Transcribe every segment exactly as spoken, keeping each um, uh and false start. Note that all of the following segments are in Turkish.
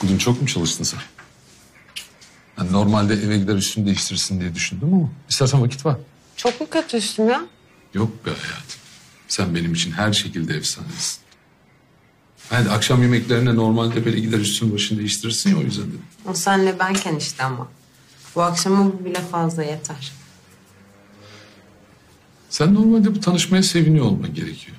Bugün çok mu çalıştın sen? Yani normalde eve gider üstünü değiştirirsin diye düşündüm ama istersen vakit var. Çok mu kötü üstüm ya? Yok be hayatım. Sen benim için her şekilde efsanesin. Yani akşam yemeklerine normalde böyle gider üstünü başını değiştirirsin ya, o yüzden dedim. O senle benken işte ama. Bu akşama bu bile fazla yeter. Sen normalde bu tanışmaya seviniyor olman gerekiyor.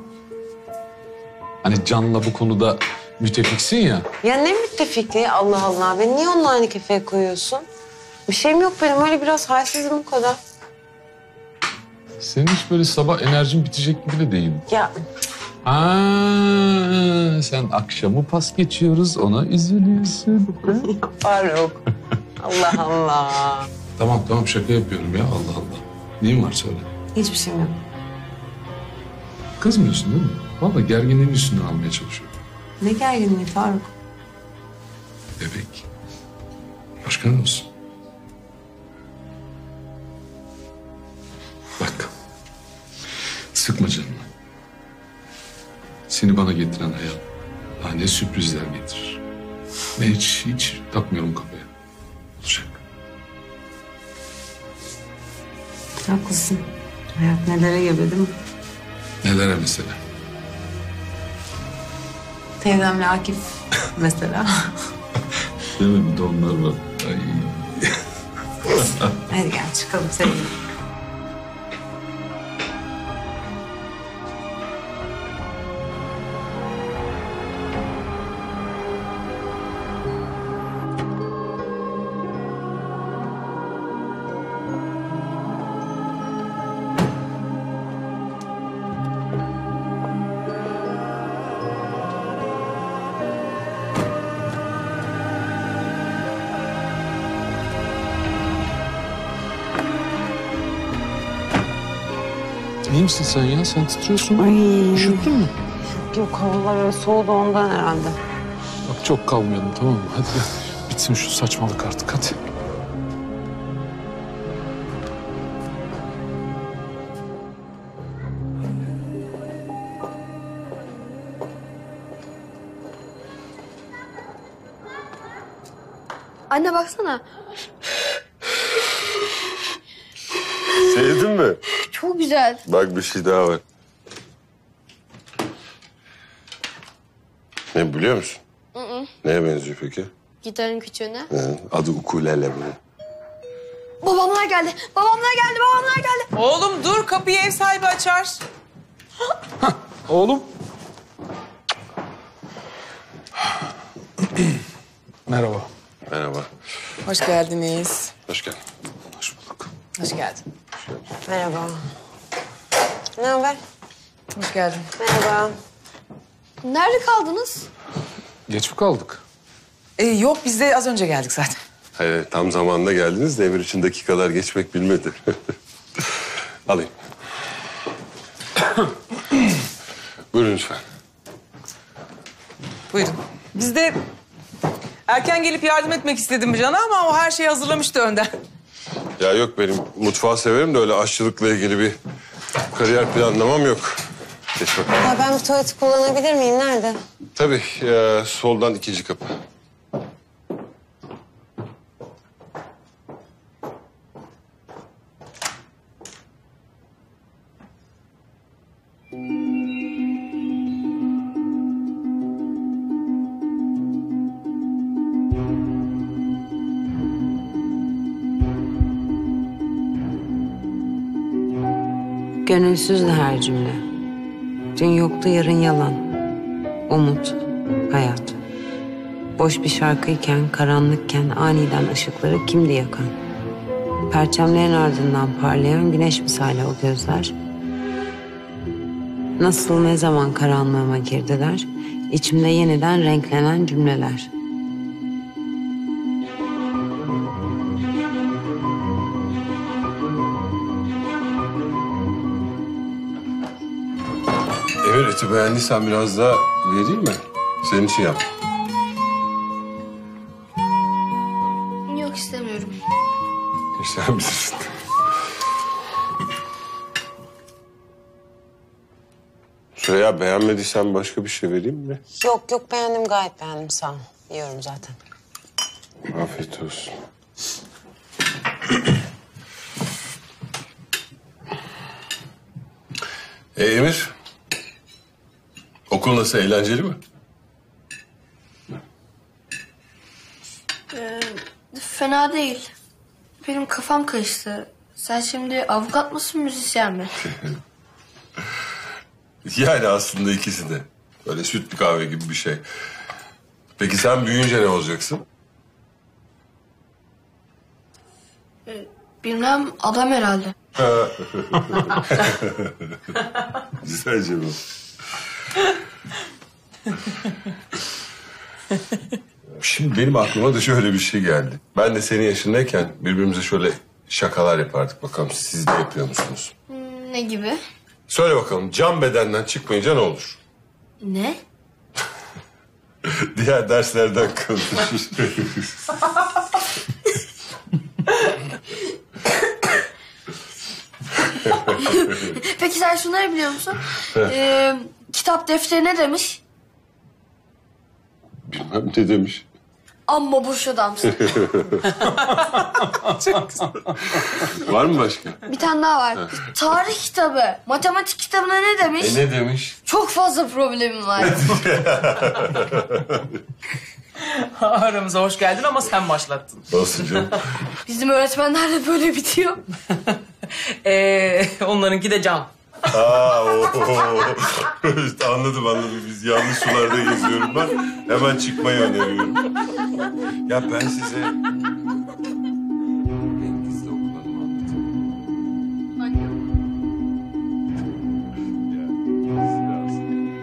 Hani Can'la bu konuda müttefiksin ya. Ya ne müttefikliği, Allah Allah. Beni niye onunla aynı kefeye koyuyorsun? Bir şeyim yok benim, öyle biraz halsizim o kadar. Senin hiç böyle sabah enerjin bitecek gibi de değil. Ya Aa, sen akşamı pas geçiyoruz, ona üzülüyorsun. Faruk. Allah Allah. Tamam tamam, şaka yapıyorum ya, Allah Allah. Neyin var söyle. Hiçbir şeyim yok. Kızmıyorsun değil mi? Vallahi gerginliğin üstünden almaya çalışıyorum. Ne gerginliği Faruk? Bebek. Başka ne olsun? Bak. Sıkma canını. Seni bana getiren hayat daha ne sürprizler getirir. Ben hiç, hiç takmıyorum kafaya. Olacak. Haklısın. Hayat nelere gebe değil mi? Nelere mesela? Teyzemle Akif mesela. Değil mi? Bir de onlar var. Ay. Hadi gel çıkalım seninle. İyi misin sen ya? Sen titriyorsun. Ay. Üşüttün mü? Yok, havalar öyle soğudu ondan herhalde. Bak çok kalmayalım, tamam mı? Hadi gel. Bitsin şu saçmalık artık, hadi. Anne baksana. Sevdin mi? Çok güzel. Bak bir şey daha var. Ne biliyor musun? Hı hı. Neye benziyor peki? Gitarın küçüğüne. He, adı ukulele bu. Babamlar geldi. Babamlar geldi. Babamlar geldi. Oğlum dur, kapıyı ev sahibi açar. Oğlum. Merhaba. Merhaba. Hoş geldiniz. Hoş geldin. Hoş bulduk. Hoş geldin. Merhaba. Ne haber? Hoş geldin. Merhaba. Nerede kaldınız? Geç mi kaldık? Ee, yok, biz de az önce geldik zaten. Hayır, tam zamanında geldiniz de emir için dakikalar geçmek bilmedi. Alayım. Buyurun lütfen. Buyurun. Biz de erken gelip yardım etmek istedim Can'a ama o her şeyi hazırlamıştı önden. Ya yok, benim mutfağı severim de öyle aşçılıkla ilgili bir kariyer planlamam yok. Geç bakalım. Ya ben bir tuvaleti kullanabilir miyim? Nerede? Tabii, ya, soldan ikinci kapı. Gönülsüzdü her cümle. Dün yoktu, yarın yalan. Umut, hayat. Boş bir şarkıyken, karanlıkken aniden ışıkları kimdi yakan? Perçemlerin ardından parlayan güneş misali o gözler. Nasıl, ne zaman karanlığıma girdiler, içimde yeniden renklenen cümleler. Emir, eti beğendiysen biraz daha vereyim mi? Senin için yap. Yok istemiyorum. Sen bilirsin. Süreyya beğenmediysen başka bir şey vereyim mi? Yok yok beğendim gayet beğendim sağ ol. Yiyorum zaten. Afiyet olsun. E Emir, okul nasıl, eğlenceli mi? Fena değil. Benim kafam karıştı. Sen şimdi avukat mısın, müzisyen mi? Yani aslında ikisi de. Böyle sütlü kahve gibi bir şey. Peki sen büyüyünce ne olacaksın? Bilmem, adam herhalde. Güzel cevap. Şimdi benim aklıma da şöyle bir şey geldi. Ben de senin yaşındayken birbirimize şöyle şakalar yapardık. Bakalım siz de yapıyor musunuz? Hmm, ne gibi? Söyle bakalım, can bedenden çıkmayınca ne olur? Ne? Diğer derslerden konuşuruz. Peki sen şunları biliyor musun? ee, kitap defteri ne demiş? Bilmem ne demiş. Amma boş adamsın. Var mı başka? Bir tane daha var. Tarih kitabı, matematik kitabına ne demiş? E ne demiş? Çok fazla problemim var. Aramıza hoş geldin ama sen başlattın. Nasıl canım? Bizim öğretmenler de böyle bitiyor. Ee, onlarınki de can. Aa, o, işte anladım anladım. Biz yanlış sularda geziyorum ben. Hemen çıkmayı öneriyorum. Ya ben size... Denizli okullarımı anlatayım. Ya, biraz.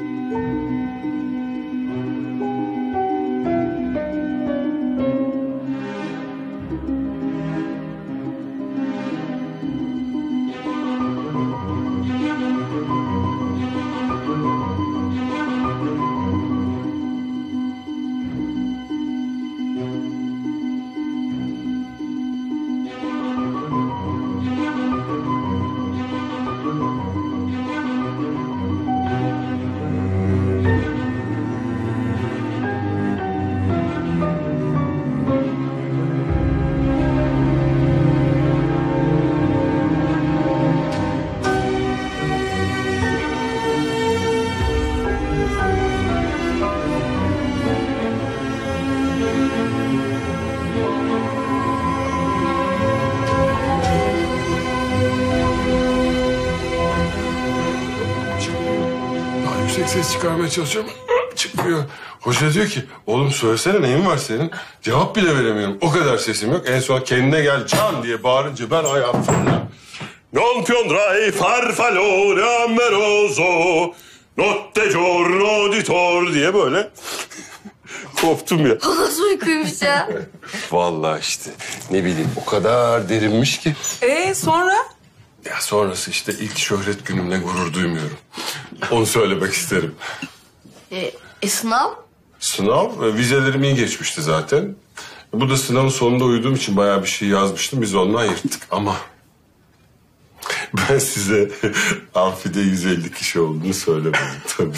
Daha yüksek ses çıkarmaya çalışıyorum. Çıkmıyor. Hoca diyor ki, oğlum söylesene neyin var senin? Cevap bile veremiyorum. O kadar sesim yok. En son kendine gel can diye bağırınca ben ayağım fırla. Non piondrai farfallo amoroso notte giorno di tor diye böyle koptum ya. O nasıl uykuymuş ya? Vallahi işte ne bileyim o kadar derinmiş ki. Ee sonra? Ya sonrası işte ilk şöhret günümle gurur duymuyorum. Onu söylemek isterim. E, e sınav? Sınav, e, vizelerim iyi geçmişti zaten. Bu da sınavın sonunda uyuduğum için bayağı bir şey yazmıştım. Biz ondan yırttık ama... Ben size amfide yüz elli kişi olduğunu söylemedim tabii.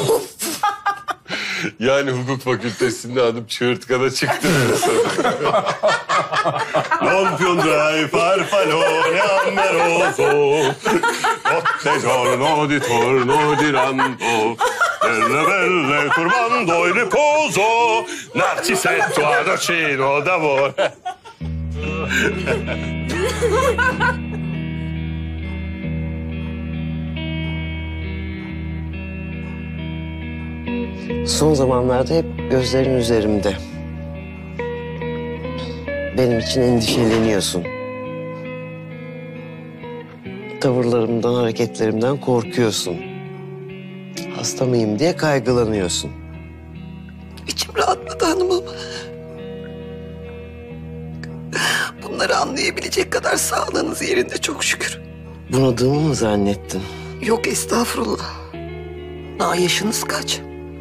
Yani hukuk fakültesinde adım çığırtkana çıktı. Non piondrai farfallone amoroso notte giorno di torno di rando delle belle turbando il riposo narcisetto adocino d'amore. Son zamanlarda hep gözlerin üzerimde. Benim için endişeleniyorsun. Tavırlarımdan, hareketlerimden korkuyorsun. Hasta mıyım diye kaygılanıyorsun. İçim rahatladı hanımım. Bunları anlayabilecek kadar sağlığınız yerinde çok şükür. Bunadığımı mı zannettin? Yok estağfurullah. Daha yaşınız kaç?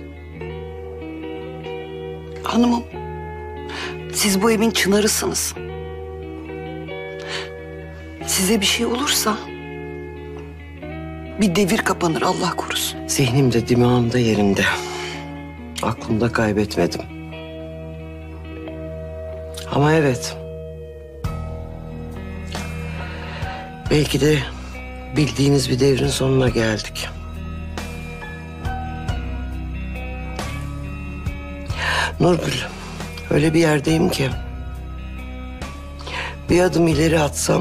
Hanımım, siz bu evin çınarısınız. Size bir şey olursa Bir devir kapanır Allah korusun. Zihnimde, dimağımda yerinde. Aklımda kaybetmedim. Ama evet. Belki de bildiğiniz bir devrin sonuna geldik. Nurgül, öyle bir yerdeyim ki bir adım ileri atsam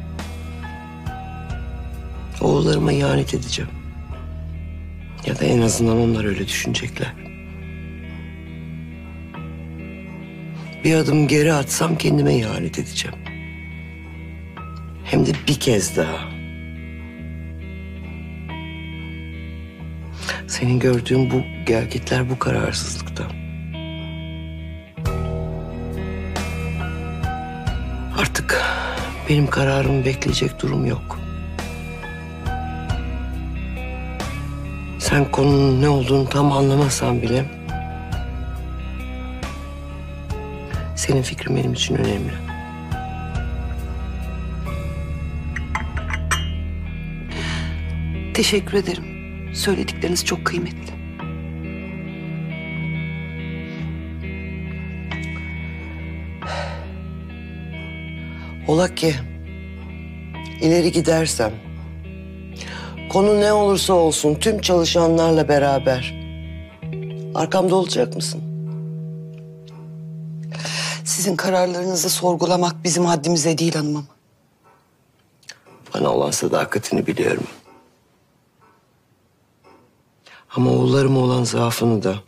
oğullarıma ihanet edeceğim. Ya da en azından onlar öyle düşünecekler. Bir adım geri atsam kendime ihanet edeceğim. Hem de bir kez daha. Senin gördüğün bu gelgitler bu kararsızlıkta. Artık benim kararımı bekleyecek durum yok. Sen konunun ne olduğunu tam anlamasan bile senin fikrin benim için önemli. Teşekkür ederim. Söyledikleriniz çok kıymetli. Ola ki ileri gidersem, konu ne olursa olsun tüm çalışanlarla beraber arkamda olacak mısın? Sizin kararlarınızı sorgulamak bizim haddimize değil hanımım. Bana olan sadakatini biliyorum. Ama oğullarıma olan zaafını da.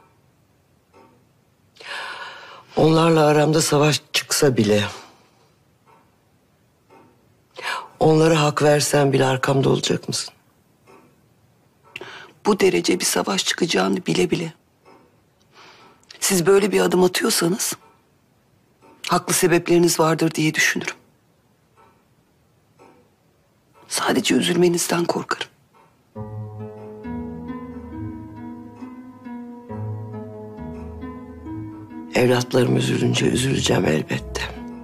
Onlarla aramda savaş çıksa bile, onlara hak versen bile arkamda olacak mısın? Bu derece bir savaş çıkacağını bile bile. Siz böyle bir adım atıyorsanız haklı sebepleriniz vardır diye düşünürüm. Sadece üzülmenizden korkarım. Evlatlarım üzülünce üzüleceğim elbette.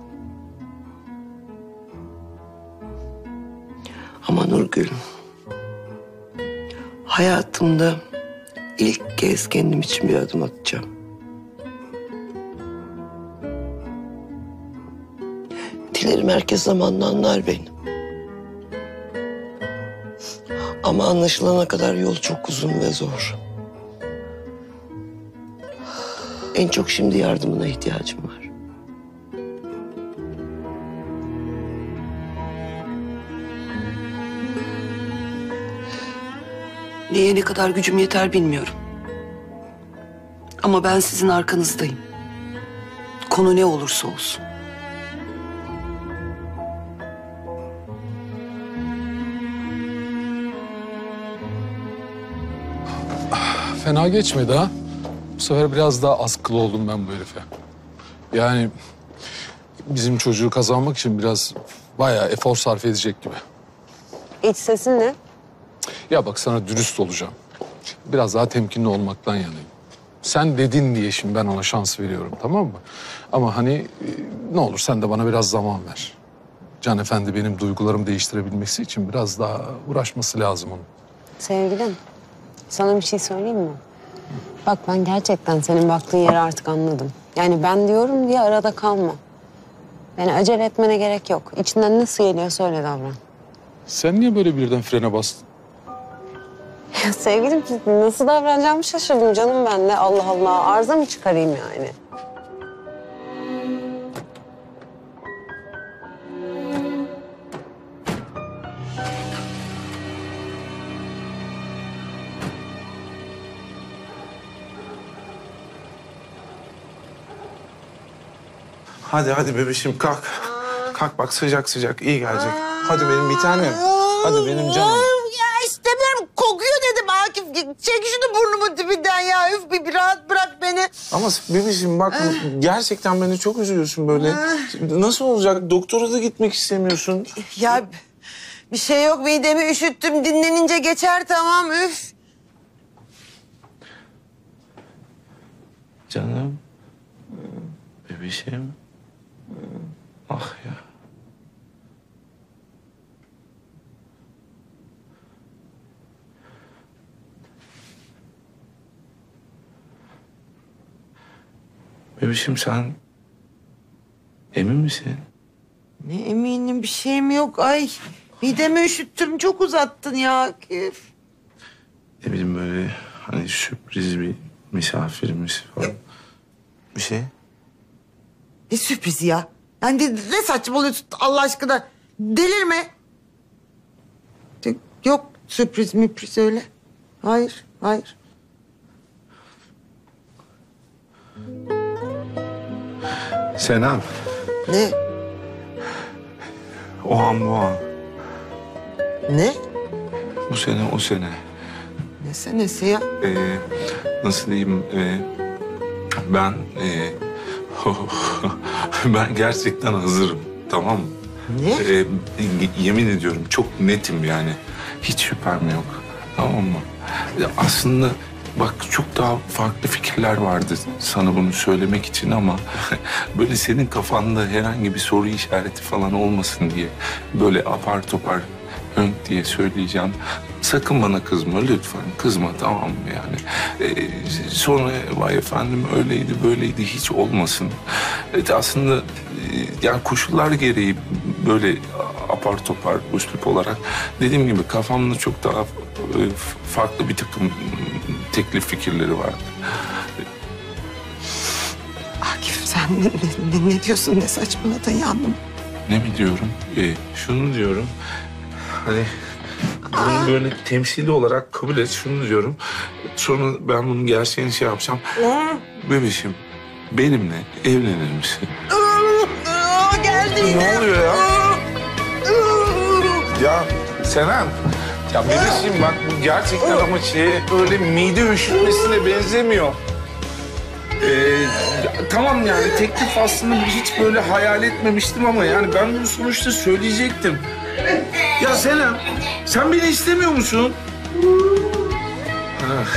Ama Nurgül, hayatımda ilk kez kendim için bir adım atacağım. Dilerim herkes zamanla anlar beni. Ama anlaşılana kadar yol çok uzun ve zor. En çok şimdi yardımına ihtiyacım var. Neye ne kadar gücüm yeter bilmiyorum. Ama ben sizin arkanızdayım. Konu ne olursa olsun. Fena geçmedi ha. Bu sefer biraz daha askılı oldum ben bu herife. Yani bizim çocuğu kazanmak için biraz bayağı efor sarf edecek gibi. İç sesin ne? Ya bak sana dürüst olacağım. Biraz daha temkinli olmaktan yanayım. Sen dedin diye şimdi ben ona şans veriyorum, tamam mı? Ama hani e, ne olur sen de bana biraz zaman ver. Can Efendi benim duygularımı değiştirebilmesi için biraz daha uğraşması lazım onun. Sevgilim, sana bir şey söyleyeyim mi? Bak ben gerçekten senin baktığın yeri artık anladım. Yani ben diyorum diye arada kalma. Yani acele etmene gerek yok. İçinden nasıl geliyorsa öyle davran. Sen niye böyle birden frene bastın? Ya sevgilim nasıl davranacağımı şaşırdım canım ben de. Allah Allah arıza mı çıkarayım yani? Hadi hadi bebişim kalk. Kalk bak sıcak sıcak iyi gelecek. Hadi benim bir tanem. Hadi benim canım. Ya istemiyorum. Kokuyor dedim Akif. Çek şunu burnumun dibinden ya. Üf bir, bir rahat bırak beni. Ama bebişim bak gerçekten beni çok üzüyorsun böyle. Nasıl olacak? Doktora da gitmek istemiyorsun. Ya bir şey yok. Midemi üşüttüm. Dinlenince geçer tamam üf. Canım. Bebişim. Ah ya. Bebişim sen emin misin? Ne eminim bir şeyim yok. Ay midemi üşüttüm çok uzattın ya Akif. Ne bileyim böyle hani sürpriz bir misafirimiz falan. Bir şey. Ne sürprizi ya? Yani ne saçmalıyorsun Allah aşkına? Delirme. De- Yok sürpriz müpriz öyle. Hayır, hayır. Senem. Ne? O an bu an. Ne? Bu sene o sene. Ne senesi ya? Ee, nasıl diyeyim? Ee, ben ee, ben gerçekten hazırım. Tamam mı? Ne? Ee, y- yemin ediyorum çok netim yani. Hiç şüphem yok. Tamam mı? Ya aslında bak çok daha farklı fikirler vardı sana bunu söylemek için ama böyle senin kafanda herhangi bir soru işareti falan olmasın diye böyle apar topar hönk diye söyleyeceğim. Sakın bana kızma lütfen. Kızma tamam mı yani? Ee, sonra vay efendim öyleydi böyleydi hiç olmasın. Evet, aslında e, yani koşullar gereği böyle apar topar üslup olarak dediğim gibi kafamda çok daha e, farklı bir takım teklif fikirleri vardı. Akif sen ne, ne, ne diyorsun ne saçmaladın ya anlamadım. Ne mi diyorum? Ee, şunu diyorum. Hani bunu böyle temsili olarak kabul et. Şunu diyorum. Sonra ben bunun gerçeğini şey yapacağım. Bebişim benimle evlenir misin? Aa, geldi yine. Ne oluyor ya? Ya Senem. Ya bebişim bak bu gerçekten ama şey öyle mide üşütmesine benzemiyor. Ee, ya, tamam yani teklif aslında hiç böyle hayal etmemiştim ama yani ben bunu sonuçta söyleyecektim. Ya Senem, sen beni istemiyor musun? Ha.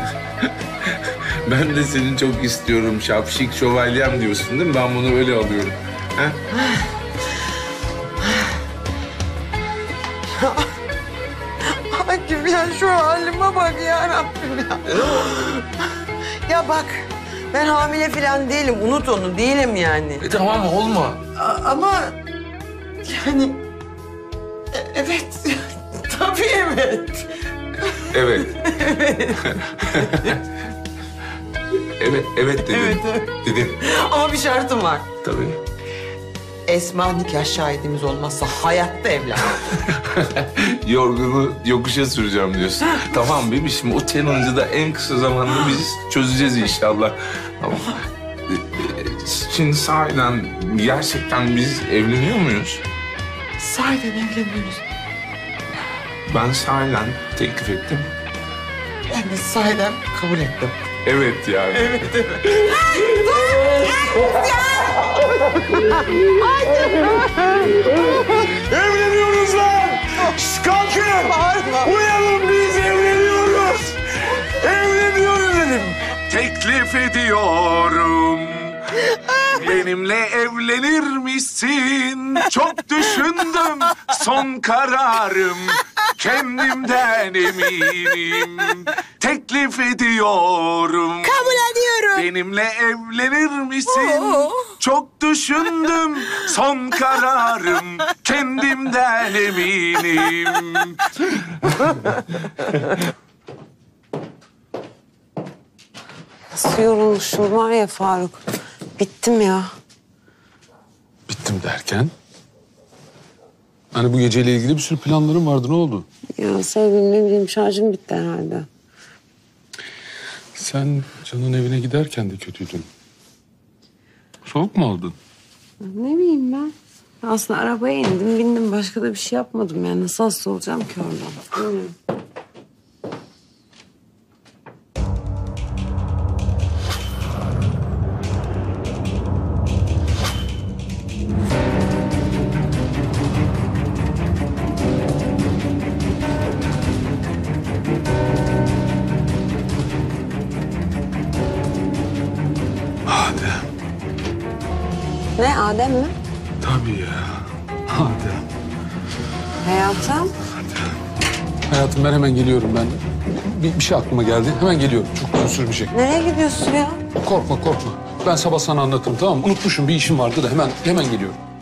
Ben de seni çok istiyorum şapşik şövalyem diyorsun değil mi? Ben bunu öyle alıyorum. Ha? Akif ya şu halime bak ya Rabbim ya. Ya bak ben hamile falan değilim. Unut onu değilim yani. E, tamam olma. A- ama yani e- evet tabii evet. Evet. evet, evet dedim. Evet, evet. Dedim. Ama bir şartım var. Tabii. Esma nikah şahidimiz olmazsa hayatta evlen. Yorgunu yokuşa süreceğim diyorsun. Tamam bebişim o challenge'ı da en kısa zamanda biz çözeceğiz inşallah. Tamam. Ee, Şimdi sahiden gerçekten biz evleniyor muyuz? Sahiden evleniyoruz. Ben sahiden teklif ettim. Ben de sahiden kabul ettim. Evet yani. Evet evet. Evleniyoruz lan! Şşt, kalkın! Uyanın biz evleniyoruz! Evleniyoruz dedim. Teklif ediyorum. Benimle evlenir misin? Çok düşündüm son kararım. Kendimden eminim. Teklif ediyorum. Kabul ediyorum. Benimle evlenir misin? Çok düşündüm son kararım. Kendimden eminim. Nasıl yorulmuşum var ya Faruk. Bittim ya. Bittim derken? Hani bu geceyle ilgili bir sürü planlarım vardı. Ne oldu? Ya sevgilim ne bileyim şarjım bitti herhalde. Sen Can'ın evine giderken de kötüydün. Soğuk mu oldun? Ne bileyim ben. Aslında arabaya indim bindim başka da bir şey yapmadım yani. Nasıl hasta olacağım ki oradan? Bilmiyorum. Adem. Ne Adem mi? Tabii ya. Adem. Hayatım. Hayatım ben hemen geliyorum ben. Bir, bir şey aklıma geldi. Hemen geliyorum. Çok uzun sürmeyecek. Nereye gidiyorsun ya? Korkma korkma. Ben sabah sana anlatırım tamam mı? Unutmuşum bir işim vardı da hemen hemen geliyorum.